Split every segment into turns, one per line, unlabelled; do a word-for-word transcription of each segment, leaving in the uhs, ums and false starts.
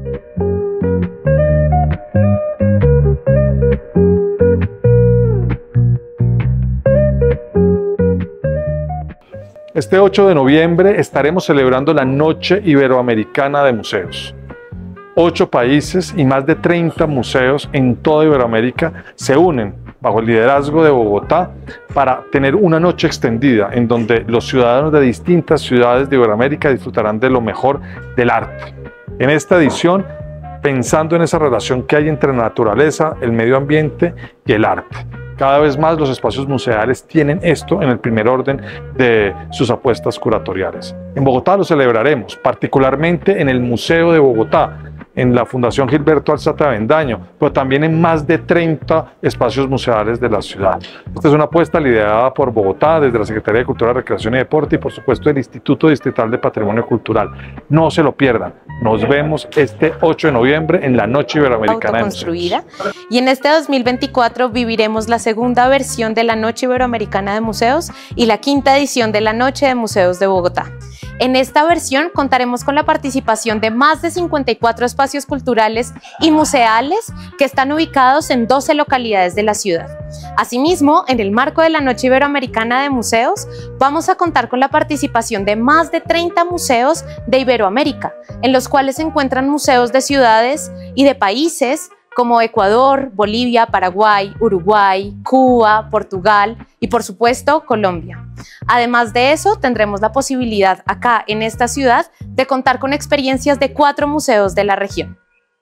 Este ocho de noviembre estaremos celebrando la Noche Iberoamericana de Museos. Ocho países y más de treinta museos en toda Iberoamérica se unen bajo el liderazgo de Bogotá para tener una noche extendida en donde los ciudadanos de distintas ciudades de Iberoamérica disfrutarán de lo mejor del arte. En esta edición, pensando en esa relación que hay entre la naturaleza, el medio ambiente y el arte. Cada vez más los espacios museales tienen esto en el primer orden de sus apuestas curatoriales. En Bogotá lo celebraremos, particularmente en el Museo de Bogotá, en la Fundación Gilberto Alzate Avendaño, pero también en más de treinta espacios museales de la ciudad. Esta es una apuesta liderada por Bogotá, desde la Secretaría de Cultura, Recreación y Deporte y por supuesto el Instituto Distrital de Patrimonio Cultural. No se lo pierdan. Nos vemos este ocho de noviembre en la Noche Iberoamericana de Museos.
Y en este dos mil veinticuatro viviremos la segunda versión de la Noche Iberoamericana de Museos y la quinta edición de la Noche de Museos de Bogotá. En esta versión contaremos con la participación de más de cincuenta y cuatro espacios culturales y museales que están ubicados en doce localidades de la ciudad. Asimismo, en el marco de la Noche Iberoamericana de Museos, vamos a contar con la participación de más de treinta museos de Iberoamérica, en los cuales se encuentran museos de ciudades y de países como Ecuador, Bolivia, Paraguay, Uruguay, Cuba, Portugal y por supuesto Colombia. Además de eso, tendremos la posibilidad acá en esta ciudad de contar con experiencias de cuatro museos de la región.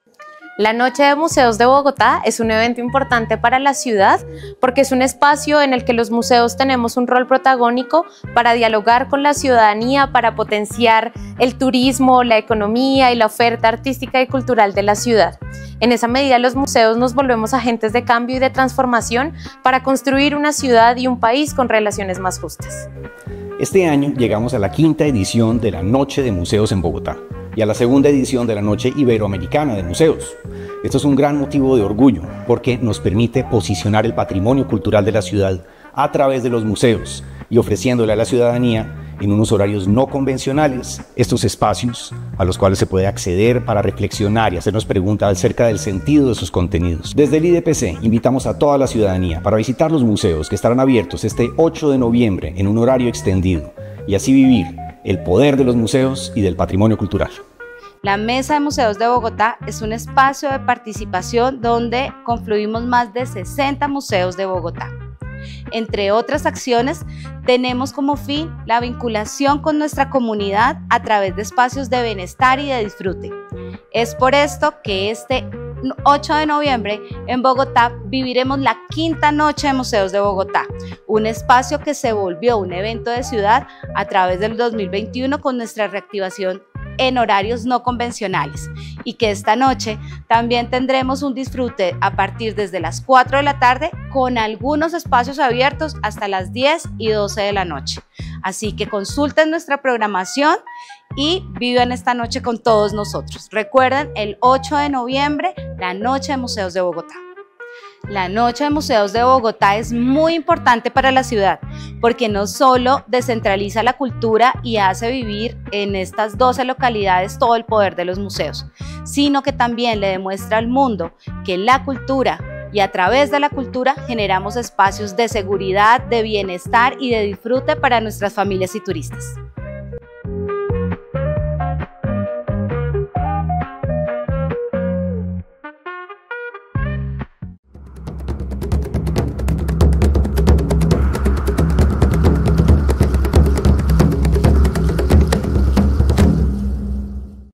La Noche de Museos de Bogotá es un evento importante para la ciudad porque es un espacio en el que los museos tenemos un rol protagónico para dialogar con la ciudadanía, para potenciar el turismo, la economía y la oferta artística y cultural de la ciudad. En esa medida, los museos nos volvemos agentes de cambio y de transformación para construir una ciudad y un país con relaciones más justas.
Este año llegamos a la quinta edición de la Noche de Museos en Bogotá y a la segunda edición de la Noche Iberoamericana de Museos. Esto es un gran motivo de orgullo porque nos permite posicionar el patrimonio cultural de la ciudad a través de los museos y ofreciéndole a la ciudadanía en unos horarios no convencionales estos espacios a los cuales se puede acceder para reflexionar y hacernos preguntas acerca del sentido de sus contenidos. Desde el I D P C invitamos a toda la ciudadanía para visitar los museos que estarán abiertos este ocho de noviembre en un horario extendido y así vivir el poder de los museos y del patrimonio cultural.
La Mesa de Museos de Bogotá es un espacio de participación donde confluimos más de sesenta museos de Bogotá. Entre otras acciones, tenemos como fin la vinculación con nuestra comunidad a través de espacios de bienestar y de disfrute. Es por esto que este ocho de noviembre en Bogotá viviremos la quinta Noche de Museos de Bogotá, un espacio que se volvió un evento de ciudad a través del dos mil veintiuno con nuestra reactivación en horarios no convencionales y que esta noche también tendremos un disfrute a partir desde las cuatro de la tarde con algunos espacios abiertos hasta las diez y doce de la noche. Así que consulten nuestra programación y vivan esta noche con todos nosotros. Recuerden, el ocho de noviembre, la Noche de Museos de Bogotá. La Noche de Museos de Bogotá es muy importante para la ciudad porque no solo descentraliza la cultura y hace vivir en estas doce localidades todo el poder de los museos, sino que también le demuestra al mundo que la cultura y a través de la cultura generamos espacios de seguridad, de bienestar y de disfrute para nuestras familias y turistas.